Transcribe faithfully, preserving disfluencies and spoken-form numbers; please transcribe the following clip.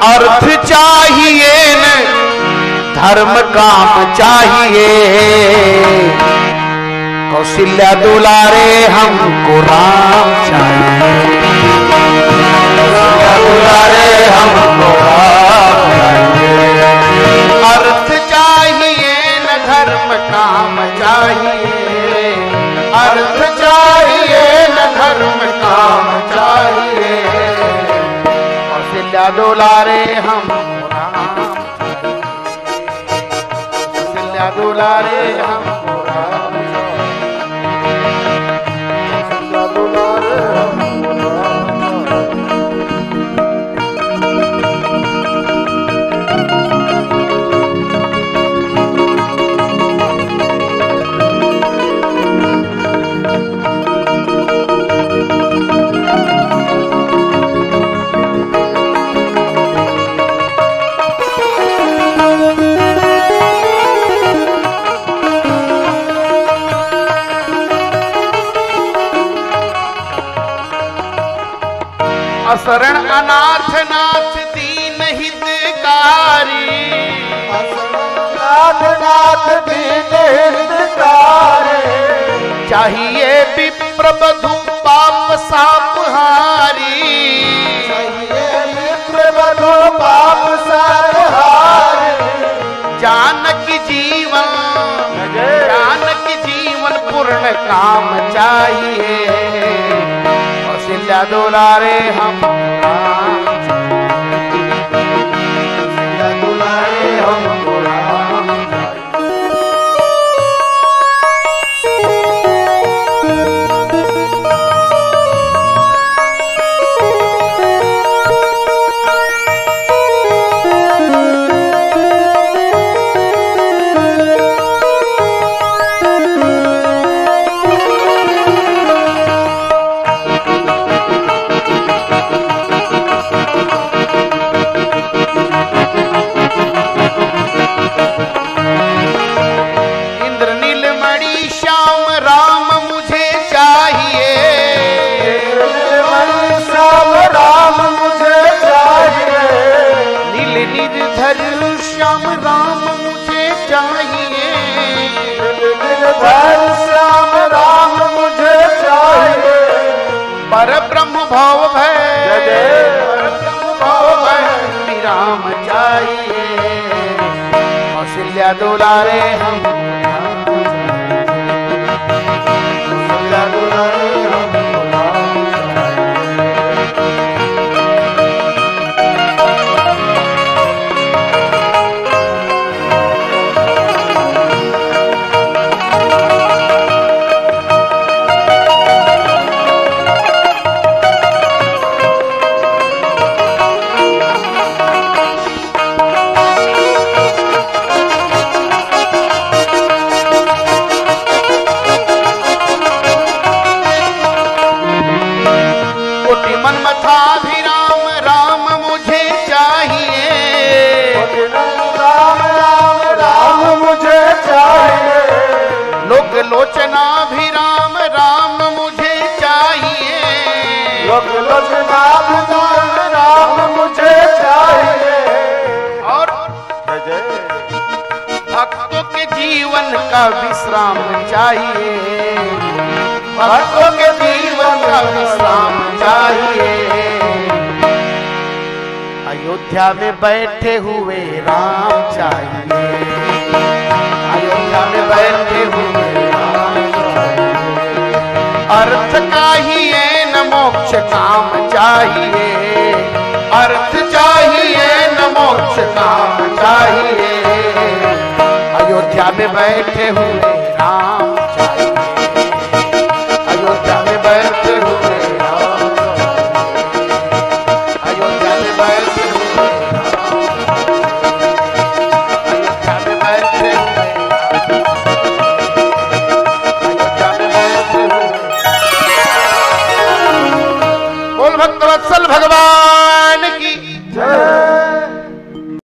अर्थ चाहिए न धर्म काम चाहिए। कौशल्या दुलारे हमको राम चाहिए। कौशल्या दुलारे हमको राम चाहिए। अर्थ चाहिए न धर्म काम चाहिए। अर्थ चाहिए न धर्म काम चाहिए। कौशल्या दुलारे हमको राम चाहिए। कौशल्या दुलारे हमको राम शरण अनाथ नाथ दीन हितकारी। अनाथ नाथ दीन हितकारी। चाहिए विप्र बधू पाप साप हारी। चाहिए विप्र बधू पाप साप हारी। जानकी जीवन जानकी जीवन पूर्ण काम चाहिए। कौशल्या दुलारे हम राम चाहिए। कौशल्या दुलारे हमको राम श्याम राम मुझे चाहिए। श्याम राम मुझे चाहिए। पर ब्रह्म भाव भय पर ब्रह्म भाव भय श्री राम चाहिए। कौशल्या दुलारे हम कौशल्या दुलारे हम लोचना भी राम राम मुझे चाहिए। लोक लोचना भी राम राम मुझे चाहिए। और भक्तों के जीवन का विश्राम चाहिए। भक्तों के जीवन का विश्राम चाहिए। अयोध्या में बैठे हुए राम चाहिए। अयोध्या में बैठे हुए अर्थ चाहिए न मोक्ष काम चाहिए। अर्थ चाहिए न मोक्ष काम चाहिए। अयोध्या में बैठे हुए